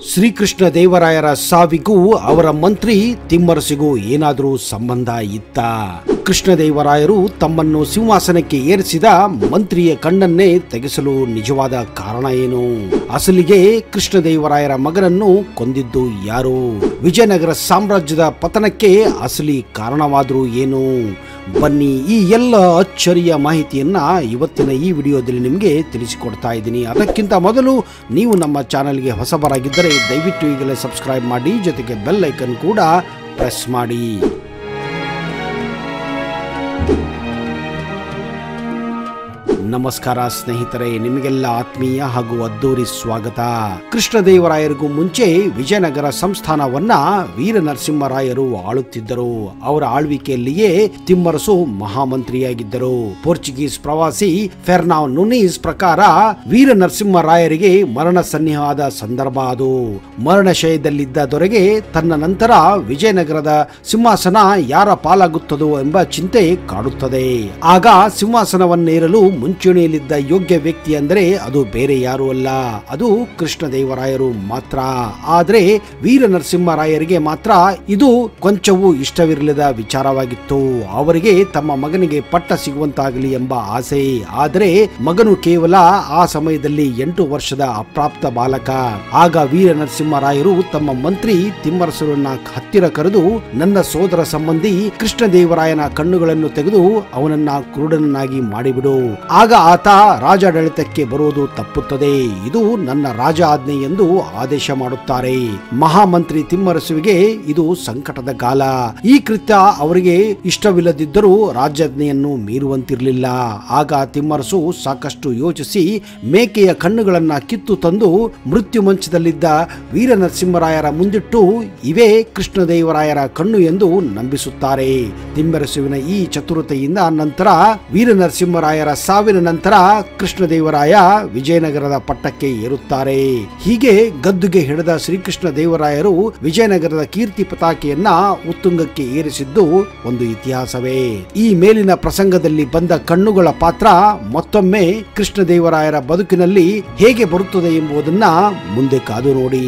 ಶ್ರೀಕೃಷ್ಣ ದೇವರಾಯರ ಸಾವಿಗೂ ಅವರ ಮಂತ್ರಿ ತಿಮ್ಮರಸಿಗೂ ಏನಾದರೂ ಸಂಬಂಧ ಇತ್ತ? ಕೃಷ್ಣದೇವರಾಯರು ತಮ್ಮನ್ನು ಸಿಂಹಾಸನಕ್ಕೆ ಏರಿಸಿದ ಮಂತ್ರಿಯ ಕಣ್ಣನ್ನೇ ತೆಗೆಸಲು ನಿಜವಾದ ಕಾರಣ ಏನು? ಅಸಲಿಗೆ ಕೃಷ್ಣದೇವರಾಯರ ಮಗನನ್ನು ಕೊಂದಿದ್ದು ಯಾರು? ವಿಜಯನಗರ ಸಾಮ್ರಾಜ್ಯದ ಪತನಕ್ಕೆ ಅಸಲಿ ಕಾರಣವಾದರೂ ಏನು? ಬನ್ನಿ ಈ ಎಲ್ಲ ಅಚ್ಚರಿಯ ಮಾಹಿತಿಯನ್ನ ಇವತ್ತಿನ ಈ ವಿಡಿಯೋದಲ್ಲಿ ನಿಮಗೆ ತಿಳಿಸಿಕೊಡ್ತಾ ಇದ್ದೀನಿ. ಅದಕ್ಕಿಂತ ಮೊದಲು ನೀವು ನಮ್ಮ ಚಾನೆಲ್ಗೆ ಹೊಸಬರಾಗಿದ್ದರೆ ದಯವಿಟ್ಟು ಈಗಲೇ ಸಬ್ಸ್ಕ್ರೈಬ್ ಮಾಡಿ, ಜೊತೆಗೆ ಬೆಲ್ ಐಕನ್ ಕೂಡ ಪ್ರೆಸ್ ಮಾಡಿ. ನಮಸ್ಕಾರ ಸ್ನೇಹಿತರೆ, ನಿಮಗೆಲ್ಲ ಆತ್ಮೀಯ ಹಾಗೂ ಅದ್ದೂರಿ ಸ್ವಾಗತ. ಕೃಷ್ಣದೇವರಾಯರಿಗೂ ಮುಂಚೆ ವಿಜಯನಗರ ಸಂಸ್ಥಾನವನ್ನ ವೀರ ನರಸಿಂಹರಾಯರು ಆಳುತ್ತಿದ್ದರು. ಅವರ ಆಳ್ವಿಕೆಯಲ್ಲಿಯೇ ತಿಮ್ಮರಸು ಮಹಾಮಂತ್ರಿಯಾಗಿದ್ದರು. ಪೋರ್ಚುಗೀಸ್ ಪ್ರವಾಸಿ ಫೆರ್ನಾಂಡೋ ನುನೀಸ್ ಪ್ರಕಾರ ವೀರ ನರಸಿಂಹರಾಯರಿಗೆ ಮರಣ ಸನ್ನಿಹವಾದ ಸಂದರ್ಭ ಅದು. ಮರಣಶಯದಲ್ಲಿದ್ದ ದೊರೆಗೆ ತನ್ನ ನಂತರ ವಿಜಯನಗರದ ಸಿಂಹಾಸನ ಯಾರ ಪಾಲಾಗುತ್ತದೋ ಎಂಬ ಚಿಂತೆ ಕಾಡುತ್ತದೆ. ಆಗ ಸಿಂಹಾಸನವನ್ನೇರಲು ಮುಂಚೂಣಿಯಲ್ಲಿದ್ದ ಯೋಗ್ಯ ವ್ಯಕ್ತಿ ಅಂದರೆ ಅದು ಬೇರೆ ಯಾರೂ ಅಲ್ಲ, ಅದು ಕೃಷ್ಣದೇವರಾಯರು ಮಾತ್ರ. ಆದರೆ ವೀರ ನರಸಿಂಹರಾಯರಿಗೆ ಮಾತ್ರ ಇದು ಕೊಂಚವೂ ಇಷ್ಟವಿರಲಿದ ವಿಚಾರವಾಗಿತ್ತು. ಅವರಿಗೆ ತಮ್ಮ ಮಗನಿಗೆ ಪಟ್ಟ ಸಿಗುವಂತಾಗಲಿ ಎಂಬ ಆಸೆ. ಆದರೆ ಮಗನು ಕೇವಲ ಆ ಸಮಯದಲ್ಲಿ 8 ವರ್ಷದ ಅಪ್ರಾಪ್ತ ಬಾಲಕ. ಆಗ ವೀರ ನರಸಿಂಹರಾಯರು ತಮ್ಮ ಮಂತ್ರಿ ತಿಮ್ಮರಸರನ್ನ ಹತ್ತಿರ ಕರೆದು, ನನ್ನ ಸೋದರ ಸಂಬಂಧಿ ಕೃಷ್ಣದೇವರಾಯನ ಕಣ್ಣುಗಳನ್ನು ತೆಗೆದು ಅವನನ್ನ ಕುರುಡನನ್ನಾಗಿ ಮಾಡಿಬಿಡು, ಆಗ ಆತ ರಾಜಾಡಳಿತಕ್ಕೆ ಬರುವುದು ತಪ್ಪುತ್ತದೆ. ಇದು ನನ್ನ ರಾಜ ಆಜ್ಞೆ ಎಂದು ಆದೇಶ ಮಾಡುತ್ತಾರೆ. ಮಹಾಮಂತ್ರಿ ತಿಮ್ಮರಸುವಿಗೆ ಇದು ಸಂಕಟದ ಕಾಲ. ಈ ಕೃತ್ಯ ಅವರಿಗೆ ಇಷ್ಟವಿಲ್ಲದಿದ್ದರೂ ರಾಜಾಜ್ಞೆಯನ್ನು ಮೀರುವಂತಿರಲಿಲ್ಲ. ಆಗ ತಿಮ್ಮರಸು ಸಾಕಷ್ಟು ಯೋಚಿಸಿ ಮೇಕೆಯ ಕಣ್ಣುಗಳನ್ನ ಕಿತ್ತು ತಂದು ಮೃತ್ಯು ಮಂಚದಲ್ಲಿದ್ದ ವೀರ ನರಸಿಂಹರಾಯರ ಮುಂದಿಟ್ಟು, ಇವೇ ಕೃಷ್ಣದೇವರಾಯರ ಕಣ್ಣು ಎಂದು ನಂಬಿಸುತ್ತಾರೆ. ತಿಮ್ಮರಸುವಿನ ಈ ಚತುರತೆಯಿಂದ ನಂತರ ವೀರ ನರಸಿಂಹರಾಯರ ಸಾವಿನ ನಂತರ ಕೃಷ್ಣದೇವರಾಯ ವಿಜಯನಗರದ ಪಟ್ಟಕ್ಕೆ ಏರುತ್ತಾರೆ. ಹೀಗೆ ಗದ್ದುಗೆ ಹಿಡಿದ ಶ್ರೀಕೃಷ್ಣ ದೇವರಾಯರು ವಿಜಯನಗರದ ಕೀರ್ತಿ ಪತಾಕೆಯನ್ನ ಉತ್ತುಂಗಕ್ಕೆ ಏರಿಸಿದ್ದು ಒಂದು ಇತಿಹಾಸವೇ. ಈ ಮೇಲಿನ ಪ್ರಸಂಗದಲ್ಲಿ ಬಂದ ಕಣ್ಣುಗಳ ಪಾತ್ರ ಮತ್ತೊಮ್ಮೆ ಕೃಷ್ಣದೇವರಾಯರ ಬದುಕಿನಲ್ಲಿ ಹೇಗೆ ಬರುತ್ತದೆ ಎಂಬುದನ್ನ ಮುಂದೆ ಕಾದು ನೋಡಿ.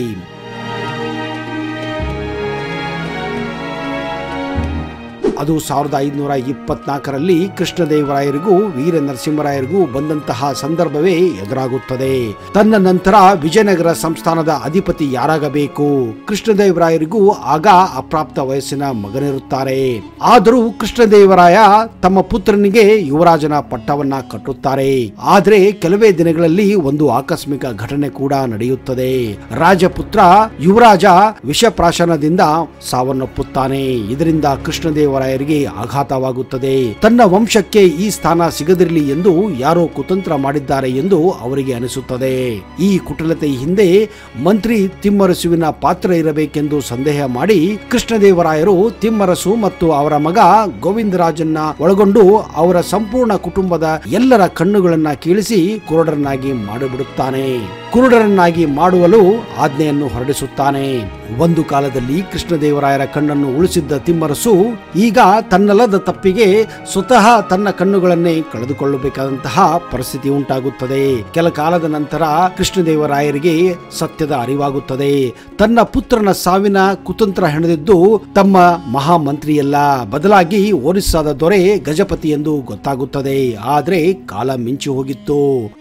ಅದು 1524ರಲ್ಲಿ ಕೃಷ್ಣದೇವರಾಯರಿಗೂ ವೀರ ನರಸಿಂಹರಾಯರಿಗೂ ಬಂದಂತಹ ಸಂದರ್ಭವೇ ಎದುರಾಗುತ್ತದೆ. ತನ್ನ ನಂತರ ವಿಜಯನಗರ ಸಂಸ್ಥಾನದ ಅಧಿಪತಿ ಯಾರಾಗಬೇಕು? ಕೃಷ್ಣದೇವರಾಯರಿಗೂ ಆಗ ಅಪ್ರಾಪ್ತ ವಯಸ್ಸಿನ ಮಗನಿರುತ್ತಾರೆ. ಆದರೂ ಕೃಷ್ಣದೇವರಾಯ ತಮ್ಮ ಪುತ್ರನಿಗೆ ಯುವರಾಜನ ಪಟ್ಟವನ್ನ ಕಟ್ಟುತ್ತಾರೆ. ಆದರೆ ಕೆಲವೇ ದಿನಗಳಲ್ಲಿ ಒಂದು ಆಕಸ್ಮಿಕ ಘಟನೆ ಕೂಡ ನಡೆಯುತ್ತದೆ. ರಾಜಪುತ್ರ ಯುವರಾಜ ವಿಷಪ್ರಾಶನದಿಂದ ಸಾವನ್ನಪ್ಪುತ್ತಾನೆ. ಇದರಿಂದ ಕೃಷ್ಣದೇವರಾಯ ಆಘಾತವಾಗುತ್ತದೆ. ತನ್ನ ವಂಶಕ್ಕೆ ಈ ಸ್ಥಾನ ಸಿಗದಿರಲಿ ಎಂದು ಯಾರೋ ಕುತಂತ್ರ ಮಾಡಿದ್ದಾರೆ ಎಂದು ಅವರಿಗೆ ಅನಿಸುತ್ತದೆ. ಈ ಕುಟಿಲತೆ ಹಿಂದೆ ಮಂತ್ರಿ ತಿಮ್ಮರಸುವಿನ ಪಾತ್ರ ಇರಬೇಕೆಂದು ಸಂದೇಹ ಮಾಡಿ ಕೃಷ್ಣದೇವರಾಯರು ತಿಮ್ಮರಸು ಮತ್ತು ಅವರ ಮಗ ಗೋವಿಂದರಾಜನ್ನ ಒಳಗೊಂಡು ಅವರ ಸಂಪೂರ್ಣ ಕುಟುಂಬದ ಎಲ್ಲರ ಕಣ್ಣುಗಳನ್ನ ಕೀಳಿಸಿ ಕುರುಡರನ್ನಾಗಿ ಮಾಡಿಬಿಡುತ್ತಾನೆ. ಕುರುಡರನ್ನಾಗಿ ಮಾಡುವಲು ಆಜ್ಞೆಯನ್ನು ಹೊರಡಿಸುತ್ತಾನೆ. ಒಂದು ಕಾಲದಲ್ಲಿ ಕೃಷ್ಣದೇವರಾಯರ ಕಣ್ಣನ್ನು ಉಳಿಸಿದ್ದ ತಿಮ್ಮರಸು ಈಗ ತನ್ನಲ್ಲದ ತಪ್ಪಿಗೆ ಸ್ವತಃ ತನ್ನ ಕಣ್ಣುಗಳನ್ನೇ ಕಳೆದುಕೊಳ್ಳಬೇಕಾದಂತಹ ಪರಿಸ್ಥಿತಿ ಉಂಟಾಗುತ್ತದೆ. ಕೆಲ ಕಾಲದ ನಂತರ ಕೃಷ್ಣದೇವರಾಯರಿಗೆ ಸತ್ಯದ ಅರಿವಾಗುತ್ತದೆ. ತನ್ನ ಪುತ್ರನ ಸಾವಿನ ಕುತಂತ್ರ ಹೆಣೆದಿದ್ದು ತಮ್ಮ ಮಹಾಮಂತ್ರಿಯಲ್ಲ, ಬದಲಾಗಿ ಒರಿಸ್ಸಾದ ದೊರೆ ಗಜಪತಿ ಎಂದು ಗೊತ್ತಾಗುತ್ತದೆ. ಆದರೆ ಕಾಲ ಮಿಂಚಿ ಹೋಗಿತ್ತು.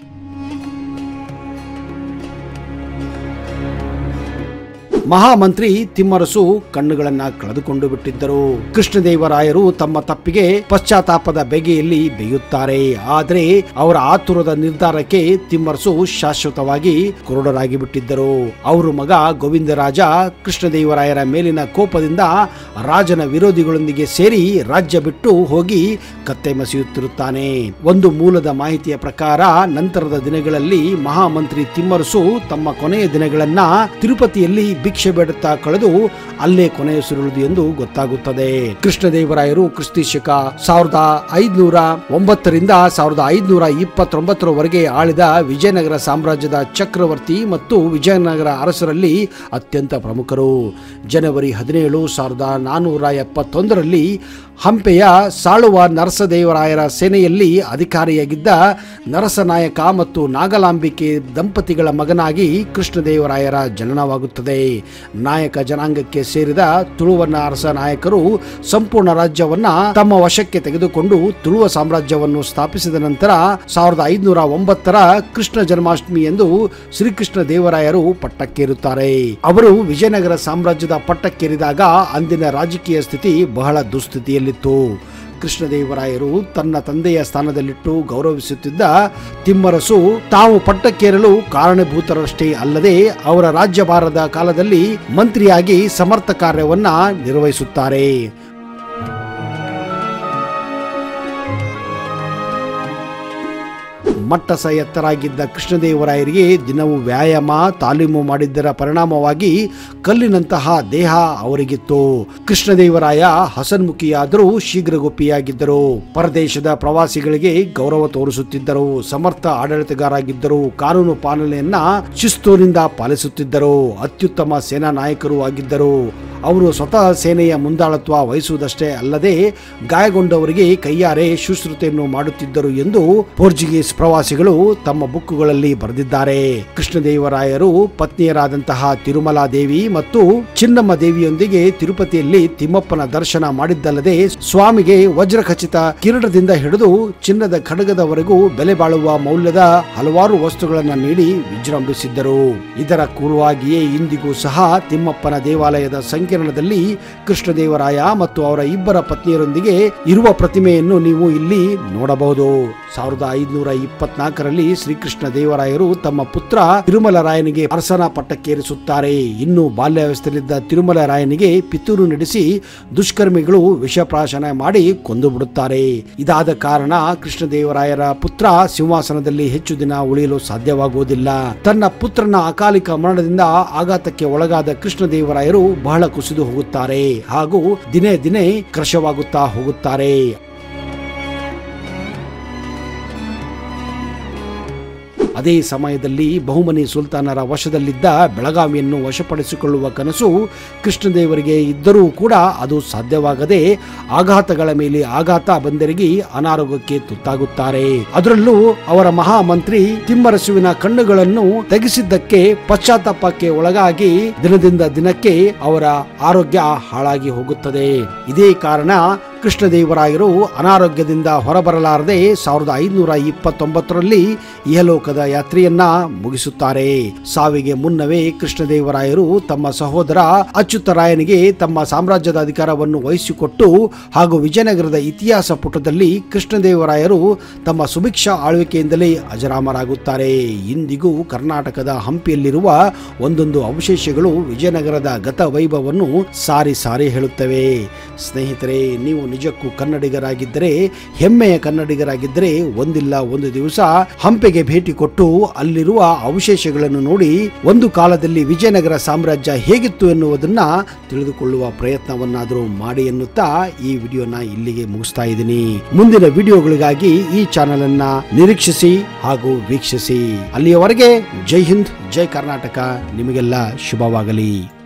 ಮಹಾಮಂತ್ರಿ ತಿಮ್ಮರಸು ಕಣ್ಣುಗಳನ್ನ ಕಳೆದುಕೊಂಡು ಬಿಟ್ಟಿದ್ದರು. ಕೃಷ್ಣದೇವರಾಯರು ತಮ್ಮ ತಪ್ಪಿಗೆ ಪಶ್ಚಾತ್ತಾಪದ ಬೆಗೆಯಲ್ಲಿ ಬೇಯುತ್ತಾರೆ. ಆದರೆ ಅವರ ಆತುರದ ನಿರ್ಧಾರಕ್ಕೆ ತಿಮ್ಮರಸು ಶಾಶ್ವತವಾಗಿ ಕುರುಡರಾಗಿ ಬಿಟ್ಟಿದ್ದರು. ಅವರು ಮಗ ಗೋವಿಂದರಾಜ ಕೃಷ್ಣದೇವರಾಯರ ಮೇಲಿನ ಕೋಪದಿಂದ ರಾಜನ ವಿರೋಧಿಗಳೊಂದಿಗೆ ಸೇರಿ ರಾಜ್ಯ ಬಿಟ್ಟು ಹೋಗಿ ಕತ್ತೆ ಮಸೆಯುತ್ತಿರುತ್ತಾನೆ. ಒಂದು ಮೂಲದ ಮಾಹಿತಿಯ ಪ್ರಕಾರ ನಂತರದ ದಿನಗಳಲ್ಲಿ ಮಹಾಮಂತ್ರಿ ತಿಮ್ಮರಸು ತಮ್ಮ ಕೊನೆಯ ದಿನಗಳನ್ನ ತಿರುಪತಿಯಲ್ಲಿ ಭಿಕ್ಷೆ ಬೇಡುತ್ತಾ ಕಳೆದು ಅಲ್ಲೇ ಕೊನೆಯುಸಿರುವುದು ಎಂದು ಗೊತ್ತಾಗುತ್ತದೆ. ಕೃಷ್ಣದೇವರಾಯರು ಕ್ರಿಸ್ತಿ ಶಕ 1509ರಿಂದ 1529ರವರೆಗೆ ಆಳಿದ ವಿಜಯನಗರ ಸಾಮ್ರಾಜ್ಯದ ಚಕ್ರವರ್ತಿ ಮತ್ತು ವಿಜಯನಗರ ಅರಸರಲ್ಲಿ ಅತ್ಯಂತ ಪ್ರಮುಖರು. ಜನವರಿ 17, 1471ರಲ್ಲಿ ಹಂಪೆಯ ಸಾಳುವ ನರಸದೇವರಾಯರ ಸೇನೆಯಲ್ಲಿ ಅಧಿಕಾರಿಯಾಗಿದ್ದ ನರಸನಾಯಕ ಮತ್ತು ನಾಗಲಾಂಬಿಕೆ ದಂಪತಿಗಳ ಮಗನಾಗಿ ಕೃಷ್ಣದೇವರಾಯರ ಜನನವಾಗುತ್ತದೆ. ನಾಯಕ ಜನಾಂಗಕ್ಕೆ ಸೇರಿದ ತುಳುವನ ಅರಸ ನಾಯಕರು ಸಂಪೂರ್ಣ ರಾಜ್ಯವನ್ನ ತಮ್ಮ ವಶಕ್ಕೆ ತೆಗೆದುಕೊಂಡು ತುಳುವ ಸಾಮ್ರಾಜ್ಯವನ್ನು ಸ್ಥಾಪಿಸಿದ ನಂತರ 1509ರ ಕೃಷ್ಣ ಜನ್ಮಾಷ್ಟಮಿ ಎಂದು ಶ್ರೀಕೃಷ್ಣ ದೇವರಾಯರು ಪಟ್ಟಕ್ಕೇರುತ್ತಾರೆ. ಅವರು ವಿಜಯನಗರ ಸಾಮ್ರಾಜ್ಯದ ಪಟ್ಟಕ್ಕೇರಿದಾಗ ಅಂದಿನ ರಾಜಕೀಯ ಸ್ಥಿತಿ ಬಹಳ ದುಸ್ಥಿತಿಯಲ್ಲಿತ್ತು. ಕೃಷ್ಣದೇವರಾಯರು ತನ್ನ ತಂದೆಯ ಸ್ಥಾನದಲ್ಲಿಟ್ಟು ಗೌರವಿಸುತ್ತಿದ್ದ ತಿಮ್ಮರಸು ತಾವು ಪಟ್ಟಕ್ಕೇರಲು ಕಾರಣಭೂತರಷ್ಟೇ ಅಲ್ಲದೆ ಅವರ ರಾಜ್ಯಭಾರದ ಕಾಲದಲ್ಲಿ ಮಂತ್ರಿಯಾಗಿ ಸಮರ್ಥ ಕಾರ್ಯವನ್ನ ನಿರ್ವಹಿಸುತ್ತಾರೆ. ಮಟ್ಟಸ ಎತ್ತರಾಗಿದ್ದ ಕೃಷ್ಣದೇವರಾಯರಿಗೆ ದಿನವೂ ವ್ಯಾಯಾಮ ತಾಲೀಮು ಮಾಡಿದ್ದರ ಪರಿಣಾಮವಾಗಿ ಕಲ್ಲಿನಂತಹ ದೇಹ ಅವರಿಗಿತ್ತು. ಕೃಷ್ಣದೇವರಾಯ ಹಸನ್ಮುಖಿಯಾದರೂ ಶೀಘ್ರಗೊಪ್ಪಿಯಾಗಿದ್ದರು. ಪರದೇಶದ ಪ್ರವಾಸಿಗಳಿಗೆ ಗೌರವ ತೋರಿಸುತ್ತಿದ್ದರು. ಸಮರ್ಥ ಆಡಳಿತಗಾರಾಗಿದ್ದರು. ಕಾನೂನು ಪಾಲನೆಯನ್ನ ಶಿಸ್ತುನಿಂದ ಪಾಲಿಸುತ್ತಿದ್ದರು. ಅತ್ಯುತ್ತಮ ಸೇನಾ ನಾಯಕರು ಆಗಿದ್ದರು. ಅವರು ಸ್ವತಃ ಸೇನೆಯ ಮುಂದಾಳತ್ವ ವಹಿಸುವುದಷ್ಟೇ ಅಲ್ಲದೆ ಗಾಯಗೊಂಡವರಿಗೆ ಕೈಯಾರೆ ಶುಶ್ರೂಷೆಯನ್ನು ಮಾಡುತ್ತಿದ್ದರು ಎಂದು ಪೋರ್ಚುಗೀಸ್ ಪ್ರವಾಸಿಗಳು ತಮ್ಮ ಬುಕ್ಕುಗಳಲ್ಲಿ ಬರೆದಿದ್ದಾರೆ. ಕೃಷ್ಣದೇವರಾಯರು ಪತ್ನಿಯರಾದಂತಹ ತಿರುಮಲಾ ದೇವಿ ಮತ್ತು ಚಿನ್ನಮ್ಮ ದೇವಿಯೊಂದಿಗೆ ತಿರುಪತಿಯಲ್ಲಿ ತಿಮ್ಮಪ್ಪನ ದರ್ಶನ ಮಾಡಿದ್ದಲ್ಲದೆ ಸ್ವಾಮಿಗೆ ವಜ್ರಖಚಿತ ಕಿರೀಟದಿಂದ ಹಿಡಿದು ಚಿನ್ನದ ಖಡ್ಗದವರೆಗೂ ಬೆಲೆ ಬಾಳುವ ಮೌಲ್ಯದ ಹಲವಾರು ವಸ್ತುಗಳನ್ನು ನೀಡಿ ವಿಜೃಂಭಿಸಿದ್ದರು. ಇದರ ಕುರುವಾಗಿಯೇ ಇಂದಿಗೂ ಸಹ ತಿಮ್ಮಪ್ಪನ ದೇವಾಲಯದ ಸಂಕೀರ್ಣದಲ್ಲಿ ಕೃಷ್ಣದೇವರಾಯ ಮತ್ತು ಅವರ ಇಬ್ಬರ ಪತ್ನಿಯರೊಂದಿಗೆ ಇರುವ ಪ್ರತಿಮೆಯನ್ನು ನೀವು ಇಲ್ಲಿ ನೋಡಬಹುದು. 1524ರಲ್ಲಿ ಶ್ರೀಕೃಷ್ಣ ದೇವರಾಯರು ತಮ್ಮ ಪುತ್ರ ತಿರುಮಲರಾಯನಿಗೆ ಅರಸನ ಪಟ್ಟಕ್ಕೇರಿಸುತ್ತಾರೆ. ಇನ್ನು ಬಾಲ್ಯಾವಸ್ಥೆಯಲ್ಲಿದ್ದ ತಿರುಮಲರಾಯನಿಗೆ ಪಿತೂರು ನಡೆಸಿ ದುಷ್ಕರ್ಮಿಗಳು ವಿಷಪ್ರಾಶನ ಮಾಡಿ ಕೊಂದು ಬಿಡುತ್ತಾರೆ. ಇದಾದ ಕಾರಣ ಕೃಷ್ಣದೇವರಾಯರ ಪುತ್ರ ಸಿಂಹಾಸನದಲ್ಲಿ ಹೆಚ್ಚು ದಿನ ಉಳಿಯಲು ಸಾಧ್ಯವಾಗುವುದಿಲ್ಲ. ತನ್ನ ಪುತ್ರನ ಅಕಾಲಿಕ ಮರಣದಿಂದ ಆಘಾತಕ್ಕೆ ಒಳಗಾದ ಕೃಷ್ಣದೇವರಾಯರು ಬಹಳ ಕುಸಿದು ಹೋಗುತ್ತಾರೆ ಹಾಗೂ ದಿನೇ ದಿನೇ ಕ್ರಶವಾಗುತ್ತಾ ಹೋಗುತ್ತಾರೆ. ಅದೇ ಸಮಯದಲ್ಲಿ ಬಹುಮನಿ ಸುಲ್ತಾನರ ವಶದಲ್ಲಿದ್ದ ಬೆಳಗಾವಿಯನ್ನು ವಶಪಡಿಸಿಕೊಳ್ಳುವ ಕನಸು ಕೃಷ್ಣದೇವರಿಗೆ ಇದ್ದರೂ ಕೂಡ ಅದು ಸಾಧ್ಯವಾಗದೆ ಆಘಾತಗಳ ಮೇಲೆ ಆಘಾತ ಬಂದೆರಗಿ ಅನಾರೋಗ್ಯಕ್ಕೆ ತುತ್ತಾಗುತ್ತಾರೆ. ಅದರಲ್ಲೂ ಅವರ ಮಹಾಮಂತ್ರಿ ತಿಮ್ಮರಸುವಿನ ಕಣ್ಣುಗಳನ್ನು ತೆಗೆಸಿದ್ದಕ್ಕೆ ಪಶ್ಚಾತ್ತಾಪಕ್ಕೆ ಒಳಗಾಗಿ ದಿನದಿಂದ ದಿನಕ್ಕೆ ಅವರ ಆರೋಗ್ಯ ಹಾಳಾಗಿ ಹೋಗುತ್ತದೆ. ಇದೇ ಕಾರಣ ಕೃಷ್ಣದೇವರಾಯರು ಅನಾರೋಗ್ಯದಿಂದ ಹೊರಬರಲಾರದೆ 1529ರಲ್ಲಿ ಇಹಲೋಕದ ಯಾತ್ರೆಯನ್ನ ಮುಗಿಸುತ್ತಾರೆ. ಸಾವಿಗೆ ಮುನ್ನವೇ ಕೃಷ್ಣದೇವರಾಯರು ತಮ್ಮ ಸಹೋದರ ಅಚ್ಯುತರಾಯನಿಗೆ ತಮ್ಮ ಸಾಮ್ರಾಜ್ಯದ ಅಧಿಕಾರವನ್ನು ವಹಿಸಿಕೊಟ್ಟು ಹಾಗೂ ವಿಜಯನಗರದ ಇತಿಹಾಸ ಪುಟದಲ್ಲಿ ಕೃಷ್ಣದೇವರಾಯರು ತಮ್ಮ ಸುಭಿಕ್ಷ ಆಳ್ವಿಕೆಯಿಂದಲೇ ಅಜರಾಮರಾಗುತ್ತಾರೆ. ಇಂದಿಗೂ ಕರ್ನಾಟಕದ ಹಂಪಿಯಲ್ಲಿರುವ ಒಂದೊಂದು ಅವಶೇಷಗಳು ವಿಜಯನಗರದ ಗತ ವೈಭವವನ್ನು ಸಾರಿ ಸಾರಿ ಹೇಳುತ್ತವೆ. ಸ್ನೇಹಿತರೆ, ನೀವು ನಿಜಕ್ಕೂ ಕನ್ನಡಿಗರಾಗಿದ್ದರೆ, ಹೆಮ್ಮೆಯ ಕನ್ನಡಿಗರಾಗಿದ್ದರೆ ಒಂದಿಲ್ಲ ಒಂದು ದಿವಸ ಹಂಪೆಗೆ ಭೇಟಿ ಕೊಟ್ಟು ಅಲ್ಲಿರುವ ಅವಶೇಷಗಳನ್ನು ನೋಡಿ ಒಂದು ಕಾಲದಲ್ಲಿ ವಿಜಯನಗರ ಸಾಮ್ರಾಜ್ಯ ಹೇಗಿತ್ತು ಎನ್ನುವುದನ್ನ ತಿಳಿದುಕೊಳ್ಳುವ ಪ್ರಯತ್ನವನ್ನಾದರೂ ಮಾಡಿ ಎನ್ನುತ್ತಾ ಈ ವಿಡಿಯೋನ ಇಲ್ಲಿಗೆ ಮುಗಿಸ್ತಾ ಇದ್ದೀನಿ. ಮುಂದಿನ ವಿಡಿಯೋಗಳಿಗಾಗಿ ಈ ಚಾನೆಲ್ ಅನ್ನ ನಿರೀಕ್ಷಿಸಿ ಹಾಗೂ ವೀಕ್ಷಿಸಿ. ಅಲ್ಲಿಯವರೆಗೆ ಜೈ ಹಿಂದ್, ಜೈ ಕರ್ನಾಟಕ. ನಿಮಗೆಲ್ಲ ಶುಭವಾಗಲಿ.